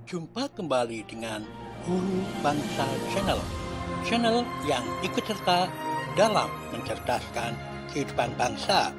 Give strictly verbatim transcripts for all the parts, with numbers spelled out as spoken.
Jumpa kembali dengan Guru Bangsa Channel, channel yang ikut serta dalam mencerdaskan kehidupan bangsa.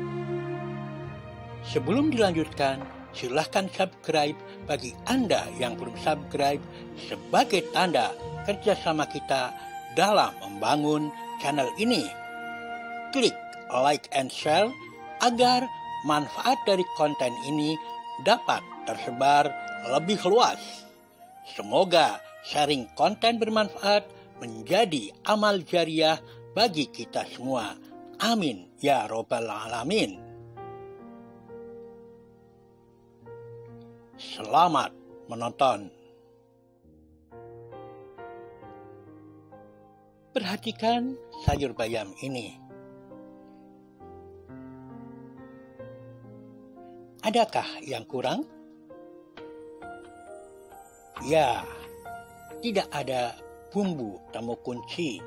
Sebelum dilanjutkan, silahkan subscribe bagi Anda yang belum subscribe sebagai tanda kerjasama kita dalam membangun channel ini. Klik like and share agar manfaat dari konten ini dapat tersebar lebih luas. Semoga sharing konten bermanfaat menjadi amal jariah bagi kita semua. Amin ya robbal alamin. Selamat menonton. Perhatikan sayur bayam ini. Adakah yang kurang? Ya, tidak ada bumbu temu kunci.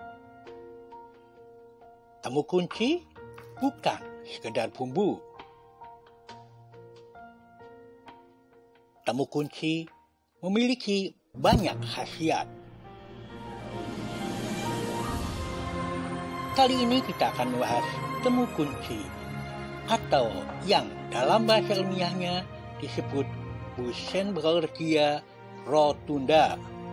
Temu kunci bukan sekedar bumbu. Temu kunci memiliki banyak khasiat. Kali ini kita akan membahas temu kunci atau yang dalam bahasa ilmiahnya disebut Buchenwaldsia rotunda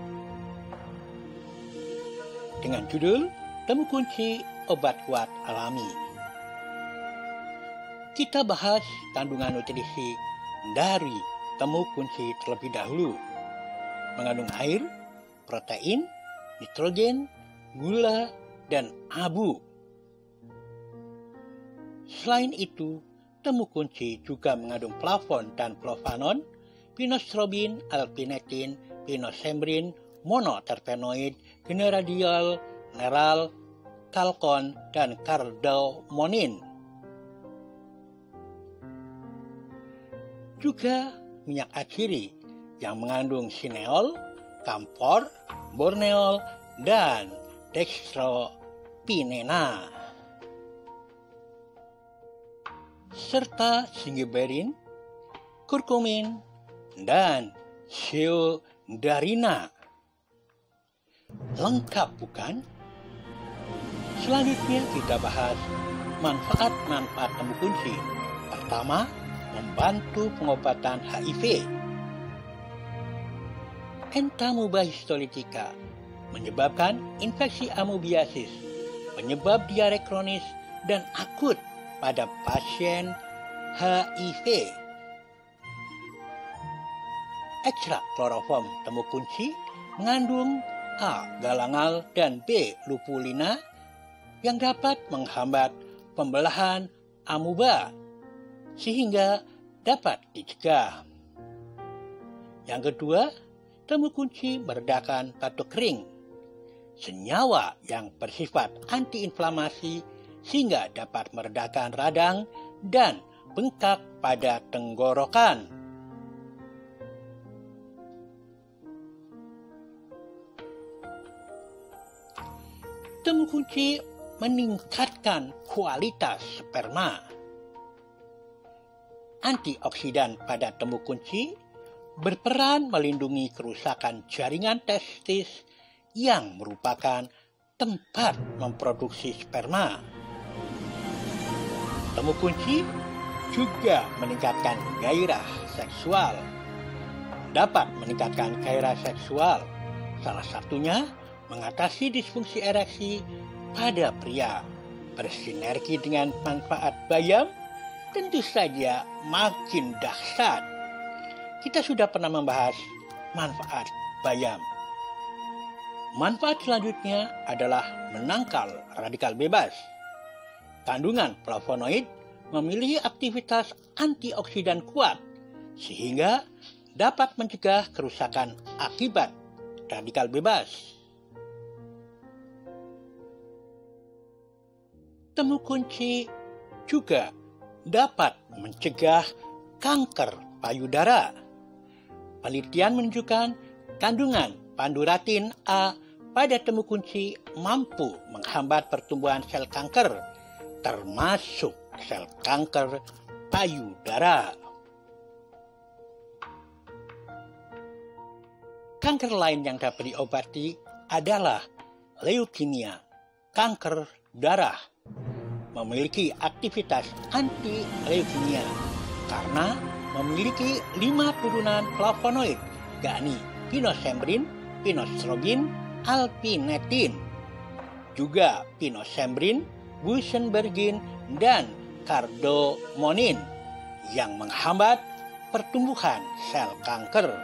dengan judul Temu Kunci Obat Kuat Alami. Kita bahas kandungan nutrisi dari temu kunci terlebih dahulu. Mengandung air, protein, nitrogen, gula, dan abu. Selain itu, temu kunci juga mengandung flavon dan flavonon, pinostrobin, alpinetin, pinosembrin, monoterpenoid, generadiol, neral, kalkon, dan kardamonin. Juga minyak atsiri yang mengandung sineol, kamfor, borneol, dan dextropinena. Serta singiberin, kurkumin, dan zeodarina. Lengkap bukan? Selanjutnya kita bahas manfaat-manfaat temu kunci. Pertama, membantu pengobatan H I V. Entamuba histolytica menyebabkan infeksi amoebiasis, penyebab diare kronis dan akut pada pasien H I V. Ekstrak kloroform temu kunci mengandung A. galangal dan B. lupulina yang dapat menghambat pembelahan amuba sehingga dapat dicegah. Yang kedua, temu kunci meredakan batuk kering, senyawa yang bersifat antiinflamasi sehingga dapat meredakan radang dan bengkak pada tenggorokan. Temu kunci meningkatkan kualitas sperma. Antioksidan pada temu kunci berperan melindungi kerusakan jaringan testis yang merupakan tempat memproduksi sperma. Temu kunci juga meningkatkan gairah seksual. Dapat meningkatkan gairah seksual, salah satunya mengatasi disfungsi ereksi pada pria. Bersinergi dengan manfaat bayam, tentu saja makin dahsyat. Kita sudah pernah membahas manfaat bayam. Manfaat selanjutnya adalah menangkal radikal bebas. Kandungan flavonoid memiliki aktivitas antioksidan kuat, sehingga dapat mencegah kerusakan akibat radikal bebas. Temu kunci juga dapat mencegah kanker payudara. Penelitian menunjukkan kandungan panduratin A pada temu kunci mampu menghambat pertumbuhan sel kanker, termasuk sel kanker payudara. Kanker lain yang dapat diobati adalah leukemia, kanker darah. Memiliki aktivitas anti-leukemia karena memiliki lima turunan flavonoid, yakni pinosembrin, pinostrobin, alpinetin, juga pinosembrin, busenbergin, dan kardomonin yang menghambat pertumbuhan sel kanker.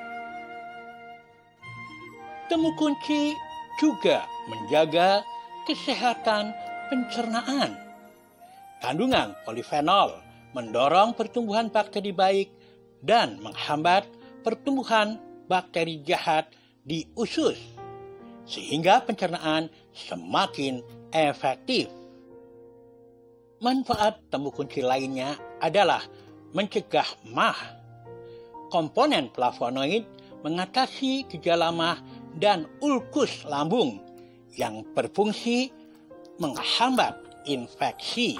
Temu kunci juga menjaga kesehatan pencernaan. Kandungan polifenol mendorong pertumbuhan bakteri baik dan menghambat pertumbuhan bakteri jahat di usus, sehingga pencernaan semakin efektif. Manfaat temu kunci lainnya adalah mencegah mah. Komponen flavonoid mengatasi gejala mah dan ulkus lambung yang berfungsi menghambat infeksi.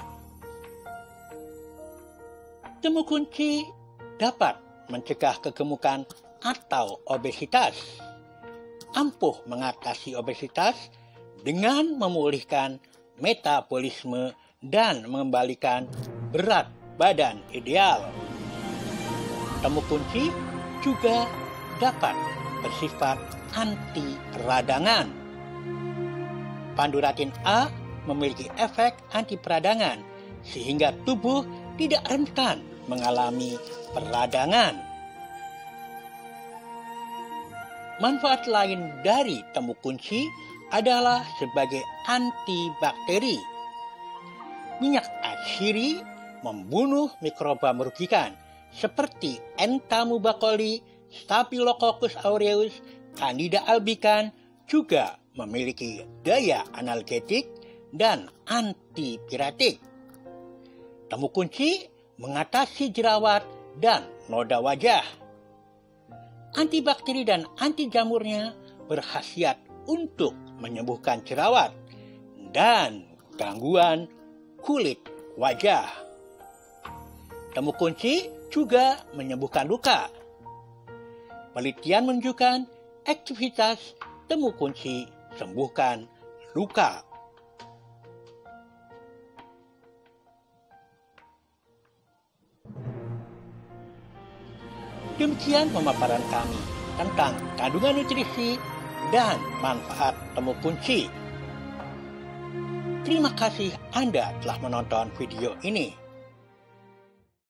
Temu kunci dapat mencegah kegemukan atau obesitas. Ampuh mengatasi obesitas dengan memulihkan metabolisme dan mengembalikan berat badan ideal. Temu kunci juga dapat bersifat anti peradangan. Panduratin A memiliki efek anti peradangan sehingga tubuh tidak rentan mengalami peradangan. Manfaat lain dari temu kunci adalah sebagai antibakteri. Minyak atsiri membunuh mikroba merugikan seperti Entomobacoli, Staphylococcus aureus, Candida albicans, juga memiliki daya analgetik dan antipiratik. Temu kunci mengatasi jerawat dan noda wajah. Antibakteri dan anti jamurnya berkhasiat untuk menyembuhkan jerawat dan gangguan kulit wajah. Temu kunci juga menyembuhkan luka. Penelitian menunjukkan aktivitas temu kunci sembuhkan luka. Demikian pemaparan kami tentang kandungan nutrisi dan manfaat temu kunci. Terima kasih Anda telah menonton video ini.